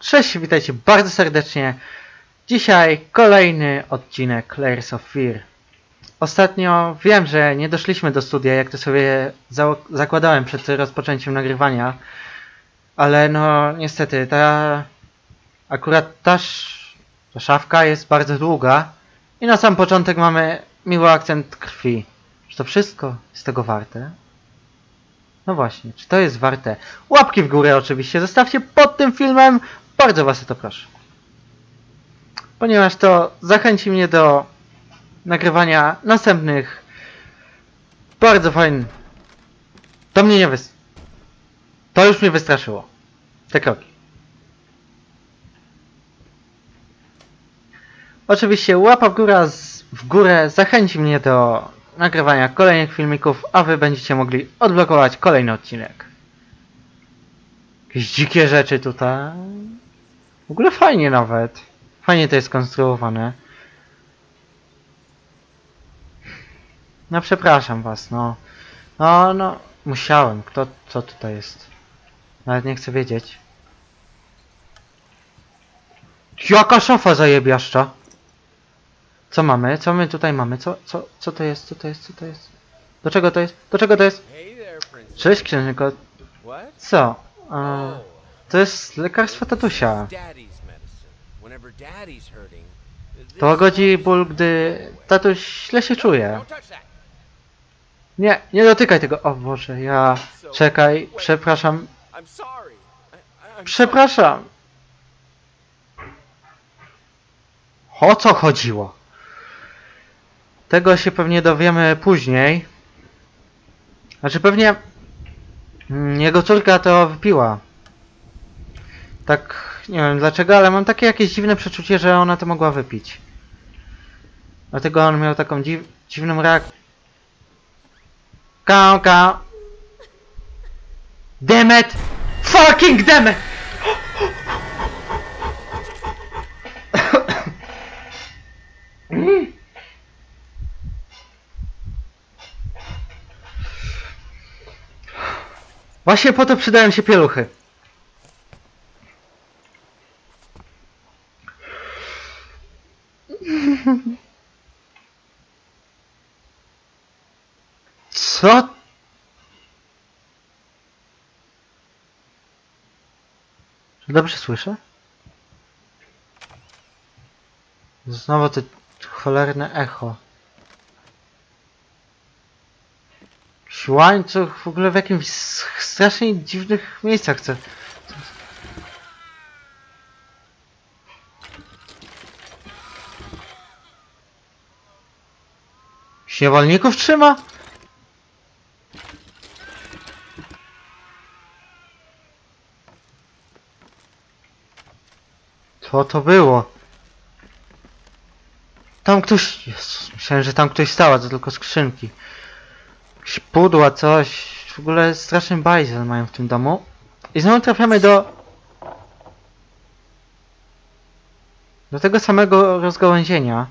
Cześć, witajcie bardzo serdecznie. Dzisiaj kolejny odcinek Layers of Fear. Ostatnio wiem, że nie doszliśmy do studia, jak to sobie zakładałem przed rozpoczęciem nagrywania. Ale no niestety, ta szafka jest bardzo długa. I na sam początek mamy miły akcent krwi. Czy to wszystko jest tego warte? No właśnie, czy to jest warte? Łapki w górę oczywiście, zostawcie pod tym filmem. Bardzo was o to proszę. Ponieważ to zachęci mnie do nagrywania następnych bardzo fajnych. To mnie nie To już mnie wystraszyło. Te kroki. Oczywiście łapa w górę zachęci mnie do nagrywania kolejnych filmików, a wy będziecie mogli odblokować kolejny odcinek. Jakieś dzikie rzeczy tutaj. W ogóle fajnie nawet. Fajnie to jest skonstruowane. No przepraszam was, no. No, musiałem. Co tutaj jest? Nawet nie chcę wiedzieć. Jaka szafa zajebiaszcza! Co mamy? Co my tutaj mamy? Co to jest? Co to jest? Co to jest? Do czego to jest? Do czego to jest? Cześć księżniczko. Co? To jest lekarstwo tatusia. To łagodzi ból, gdy tatuś źle się czuje. Nie dotykaj tego. O Boże, Czekaj, przepraszam. Przepraszam. O co chodziło? Tego się pewnie dowiemy później. Znaczy pewnie jego córka to wypiła. Tak, nie wiem dlaczego, ale mam takie jakieś dziwne przeczucie, że ona to mogła wypić. Dlatego on miał taką dziwną reakcję. Kałka. Demet! Fucking demet! Właśnie po to przydają się pieluchy. Co? Dobrze słyszę? Znowu to cholerne echo. Łańcuch w ogóle w jakimś strasznie dziwnych miejscach chcę. Niewolników trzyma? Co to było? Tam ktoś... Jezus, myślałem, że tam ktoś stał, to tylko skrzynki. Jakieś pudła, coś. W ogóle straszny bajzel mają w tym domu. I znowu trafiamy do tego samego rozgałęzienia.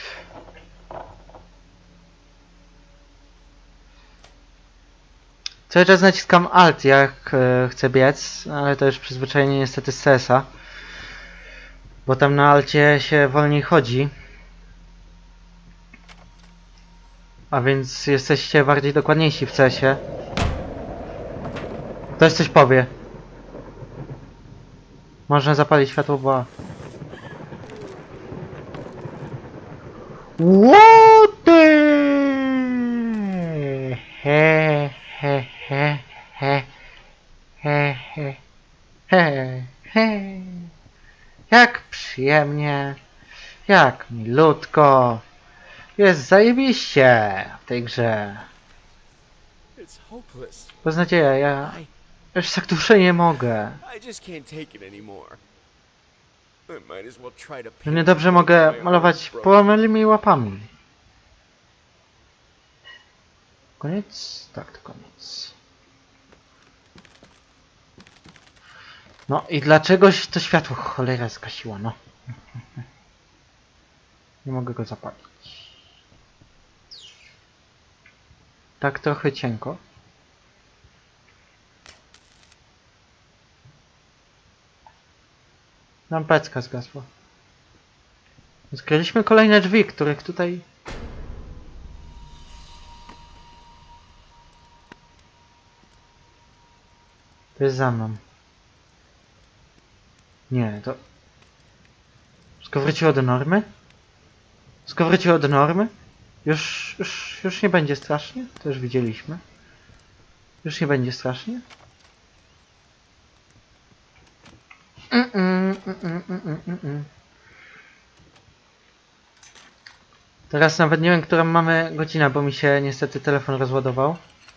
Cały czas naciskam Alt, jak chcę biec, ale to już przyzwyczajenie niestety z CS-a. Bo tam na Alcie się wolniej chodzi. A więc jesteście bardziej dokładniejsi w CS-ie. Ktoś coś powie. Można zapalić światło, bo... What the... He. Jak przyjemnie. Jak milutko. Jest zajebiście w tej grze. Beznadzieja, ja już tak dłużej nie mogę. Równie dobrze mogę malować połamanymi łapami. Koniec? Tak, to koniec. No i dlaczegoś to światło cholera zgasiła, no. Nie mogę go zapalić. Tak trochę cienko. Lampeczka zgasła. Odkryliśmy kolejne drzwi, których tutaj... To jest za mną. Nie, to... Wszystko wróciło do normy? Wszystko wróciło do normy? Już nie będzie strasznie? To już widzieliśmy. Już nie będzie strasznie? Teraz nawet nie wiem, którą mamy godzinę, bo mi się niestety telefon rozładował.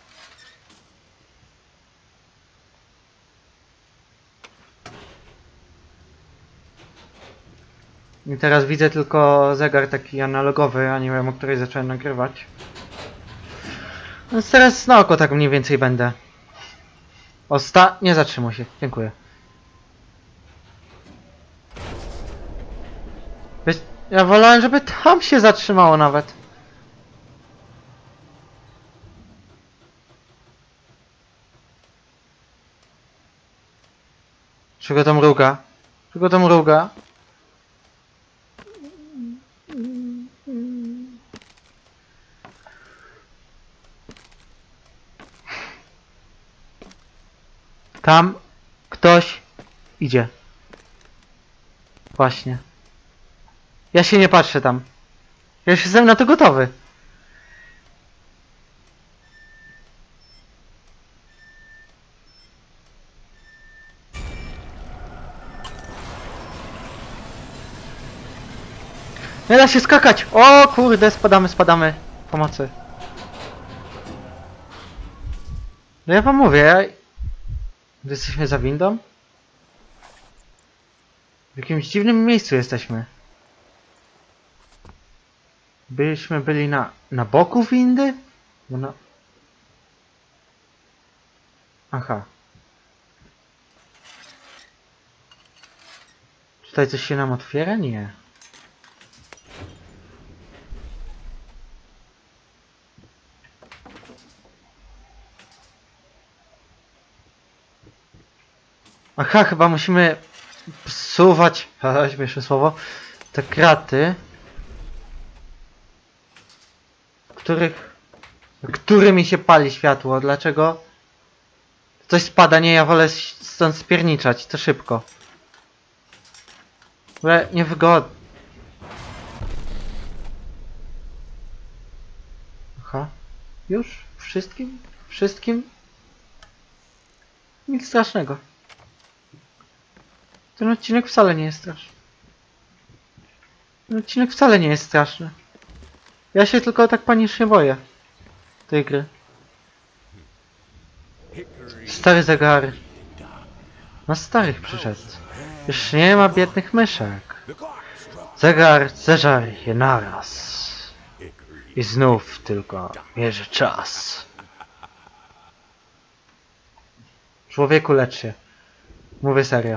I teraz widzę tylko zegar taki analogowy, a nie wiem, o której zacząłem nagrywać. Więc teraz na oko tak mniej więcej będę. Nie zatrzymuj się, dziękuję. Ja wolałem, żeby tam się zatrzymało nawet. Czego tam mruga? Czego tam mruga? Tam ktoś idzie. Właśnie. Ja się nie patrzę tam. Ja już jestem na to gotowy. Nie da się skakać! O kurde, spadamy. Pomocy. No ja wam mówię, jesteśmy za windą? W jakimś dziwnym miejscu jesteśmy. Byli na boku windy? Bo na... Aha. Tutaj coś się nam otwiera? Nie. Aha, chyba musimy wsuwać, śmieszne słowo, te kraty, którymi się pali światło. Dlaczego? Coś spada, nie, ja wolę stąd spierniczać, to szybko. Ale niewygodnie. Aha, już? Wszystkim? Wszystkim? Nic strasznego. Ten odcinek wcale nie jest straszny. Ten odcinek wcale nie jest straszny. Ja się tylko tak panicznie boję tej gry. Stary zegar. Na starych przyszedł. Już nie ma biednych myszek. Zegar zeżar je naraz. I znów tylko mierzy czas. Człowieku, lecz się. Mówię serio.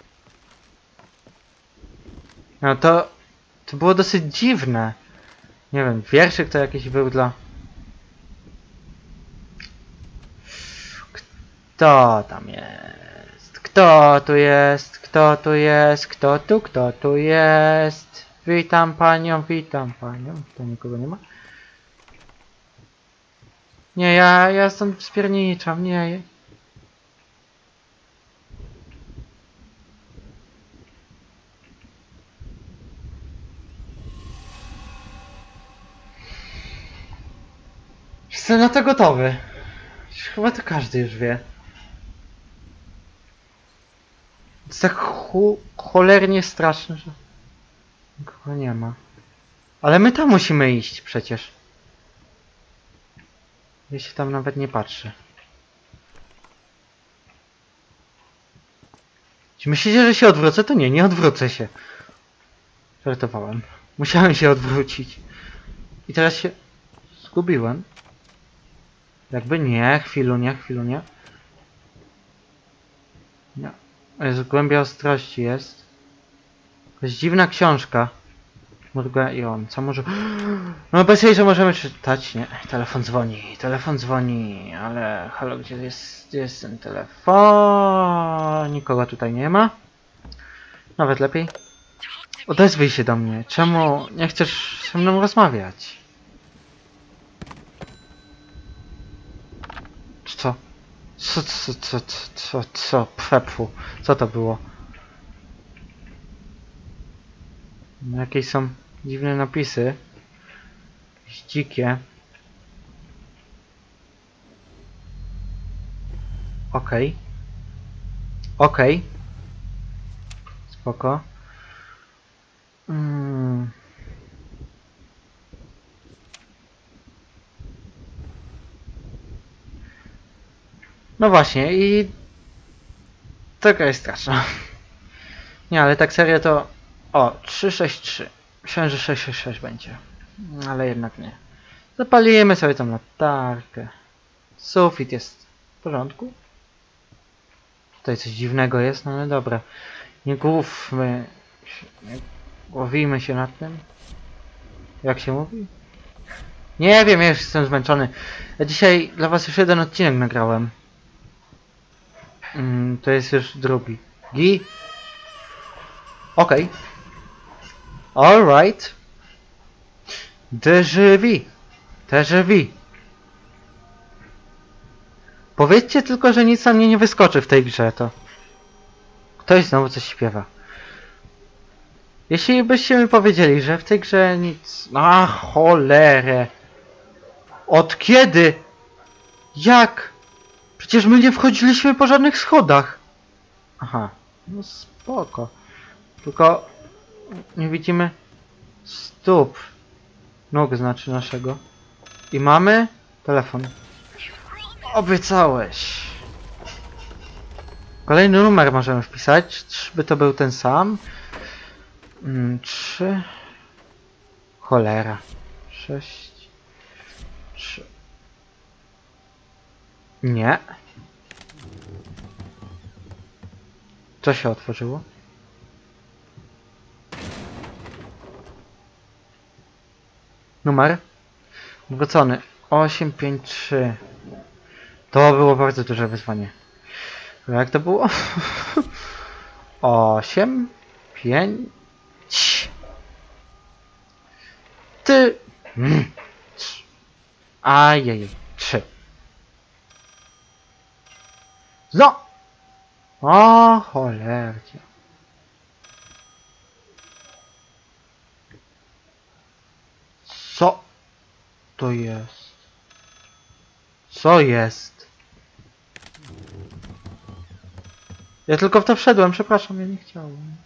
No to było dosyć dziwne. Nie wiem, wierszyk to jakiś był dla... Kto tam jest? Kto tu jest? Kto tu jest? Kto tu jest? Witam panią. To nikogo nie ma? Nie, ja stąd spierniczam, nie. Jestem na to gotowy. Chyba to każdy już wie. To jest tak cholernie straszne, że nikogo nie ma. Ale my tam musimy iść przecież. Ja się tam nawet nie patrzę. Czy myślicie, że się odwrócę? To nie odwrócę się. Żartowałem. Musiałem się odwrócić. I teraz się zgubiłem. Jakby nie, chwilunia. Nie. Jest głębia ostrości jest. To jest dziwna książka. Murga i on. Co może... No bez jej, że możemy czytać. Nie. Telefon dzwoni. Ale halo, gdzie jest ten telefon? Nikogo tutaj nie ma. Nawet lepiej. Odezwij się do mnie. Czemu nie chcesz ze mną rozmawiać? Co? Pfepfu. Co to było? Jakieś są dziwne napisy. Jakieś dzikie. Okej. Okej. Spoko. No właśnie i... Taka jest straszna. Nie, ale tak serio to... O, 363. Myślałem, że 666 będzie. Ale jednak nie. Zapalimy sobie tą latarkę. Sufit jest w porządku. Tutaj coś dziwnego jest, no ale dobra. Nie główmy... Nie głowimy się nad tym. Jak się mówi? Nie wiem, ja już jestem zmęczony. Ja dzisiaj dla was już jeden odcinek nagrałem. To jest już drugi. Okej. Alright. Déjà vu. Powiedzcie tylko, że nic na mnie nie wyskoczy w tej grze, to... Ktoś znowu coś śpiewa. Jeśli byście mi powiedzieli, że w tej grze nic... A cholerę! Od kiedy? Jak? Przecież my nie wchodziliśmy po żadnych schodach. Aha. No spoko. Tylko... Nie widzimy... Stóp. Nóg znaczy naszego. I mamy... Telefon. Obiecałeś. Kolejny numer możemy wpisać. Czyżby to był ten sam? 3. Cholera. 6. 3. Nie. Co się otworzyło? Numer wrócony. 853. To było bardzo duże wyzwanie. Jak to było? 8 5 Ty. Ajej. 3. No! O cholercie. Co to jest? Co jest? Ja tylko w to wszedłem, przepraszam, ja nie chciałem.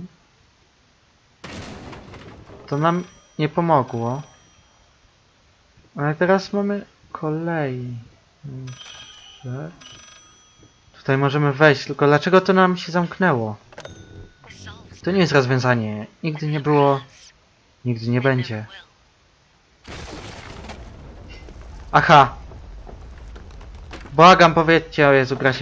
To nam nie pomogło. Ale teraz mamy kolej. Rzecz. Tutaj możemy wejść, tylko dlaczego to nam się zamknęło? To nie jest rozwiązanie. Nigdy nie było. Nigdy nie będzie. Aha! Błagam, powiedzcie, o Jezu, gra się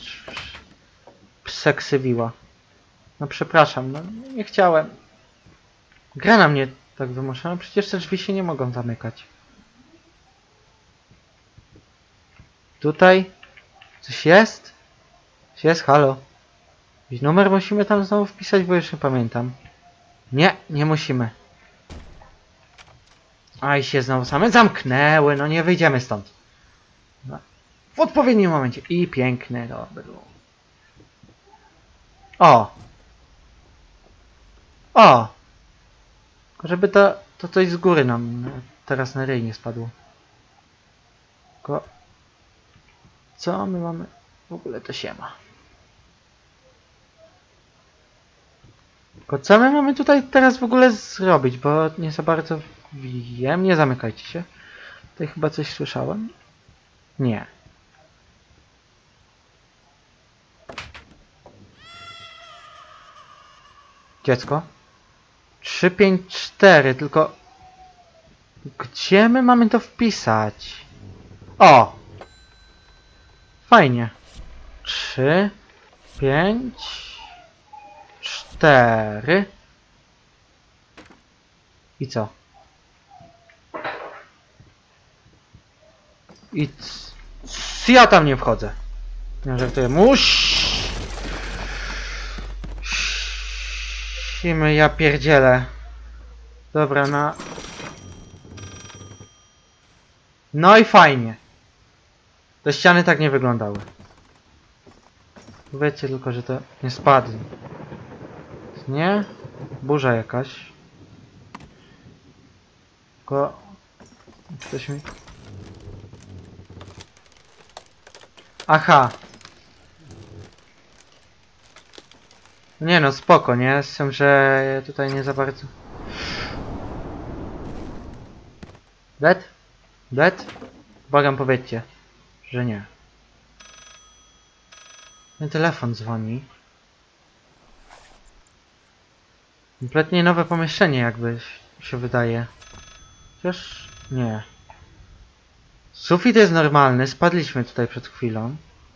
seksywiła. No przepraszam, no nie chciałem. Gra na mnie tak wymusza, no przecież te drzwi się nie mogą zamykać. Tutaj? Coś jest? Coś jest? Halo? Jakiś numer musimy tam znowu wpisać, bo już nie pamiętam. Nie, nie musimy. Aj, się znowu same zamknęły, no nie wyjdziemy stąd. No. W odpowiednim momencie. I piękne to było. O! O! Żeby to coś z góry nam teraz na ryj nie spadło. Tylko... Co my mamy? W ogóle to się ma. Tylko co my mamy tutaj teraz w ogóle zrobić? Bo nie za bardzo wiem. Nie zamykajcie się. Tutaj chyba coś słyszałem. Nie. Dziecko. 354, tylko... Gdzie my mamy to wpisać? O! Fajnie. 3, 5, 4. I co? I ja tam nie wchodzę. Nie żartuję. Musimy, ja pierdzielę. Dobra, na... No i fajnie. Te ściany tak nie wyglądały. Wiecie tylko, że to nie spadnie. Nie? Burza jakaś. Tylko... Coś mi... Aha. Nie no, spoko, nie? Z tym, że tutaj nie za bardzo... Dead? Dead? Błagam, powiedzcie, że nie. Ten telefon dzwoni. Kompletnie nowe pomieszczenie, jakby się wydaje. Chociaż nie. Sufit jest normalny, spadliśmy tutaj przed chwilą.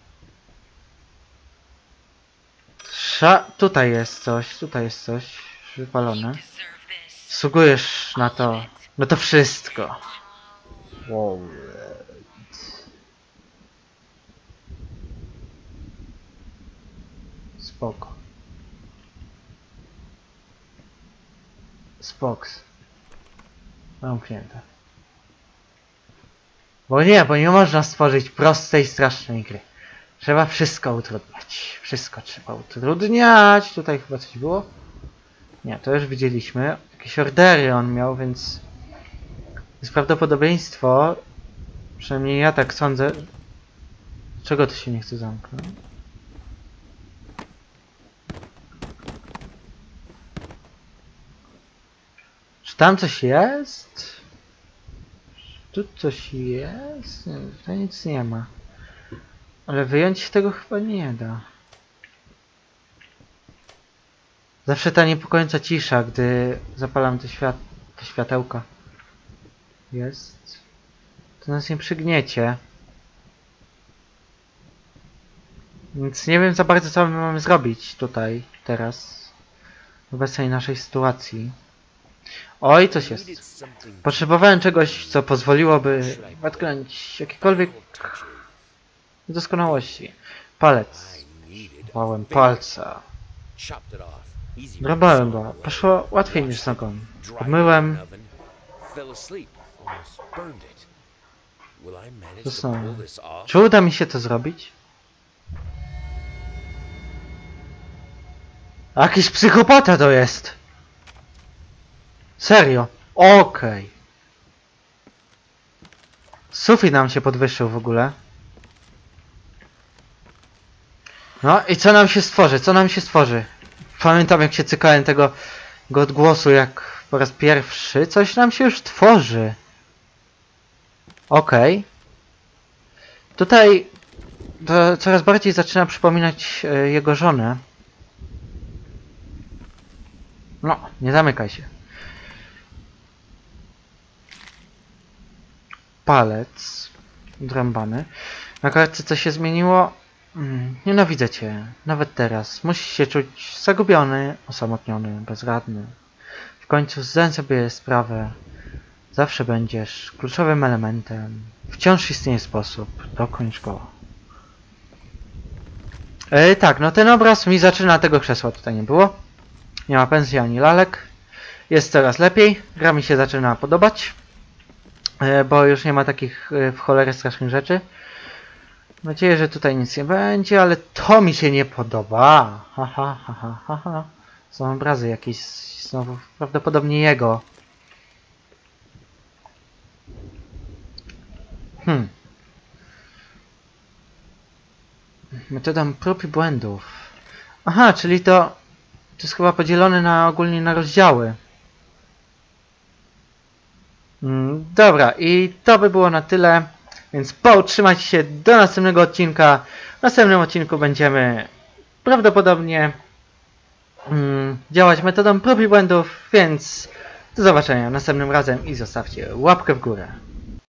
Tutaj jest coś wypalone. Zasługujesz na to. No to wszystko. Wow. Spoko. Spoks. Zamknięte. Bo nie można stworzyć prostej, strasznej gry. Trzeba wszystko utrudniać. Wszystko trzeba utrudniać. Tutaj chyba coś było? Nie, to już widzieliśmy. Jakieś ordery on miał, więc... Jest prawdopodobieństwo... Przynajmniej ja tak sądzę... Czego to się nie chce zamknąć? Czy tam coś jest? Tu coś jest? Nie, tutaj nic nie ma. Ale wyjąć się tego chyba nie da. Zawsze ta niepokojąca cisza, gdy zapalam te światełka. Jest. To nas nie przygniecie. Więc nie wiem za bardzo, co my mamy zrobić tutaj, teraz. W obecnej naszej sytuacji. Oj, coś jest. Potrzebowałem czegoś, co pozwoliłoby odkryć jakiekolwiek doskonałości. Palec. Bałem palca. Drobałem go. Poszło łatwiej niż z nogą. Obmyłem. Zasnąłem. Czy uda mi się to zrobić? Jakiś psychopata to jest! Serio? Okej. Sufit nam się podwyższył w ogóle. No i co nam się stworzy? Co nam się stworzy? Pamiętam, jak się cykałem tego odgłosu, jak po raz pierwszy. Coś nam się już tworzy. Okej. Tutaj to coraz bardziej zaczyna przypominać jego żonę. No, nie zamykaj się. Palec drąbany. Na kartce co się zmieniło? Nienawidzę cię. Nawet teraz. Musisz się czuć zagubiony, osamotniony, bezradny. W końcu zdaj sobie sprawę. Zawsze będziesz kluczowym elementem. Wciąż istnieje sposób. Dokończ go. Tak, no ten obraz mi zaczyna, tego krzesła tutaj nie było. Nie ma pensji ani lalek. Jest coraz lepiej. Gra mi się zaczyna podobać. Bo już nie ma takich w cholerę strasznych rzeczy. Mam nadzieję, że tutaj nic nie będzie, ale to mi się nie podoba. Haha, haha, haha. Są obrazy jakieś znowu, prawdopodobnie jego. Metodą prób i błędów. Aha, czyli to jest chyba podzielone ogólnie na rozdziały. Dobra, i to by było na tyle. Więc trzymajcie się do następnego odcinka. W następnym odcinku będziemy prawdopodobnie działać metodą prób i błędów, więc do zobaczenia następnym razem i zostawcie łapkę w górę.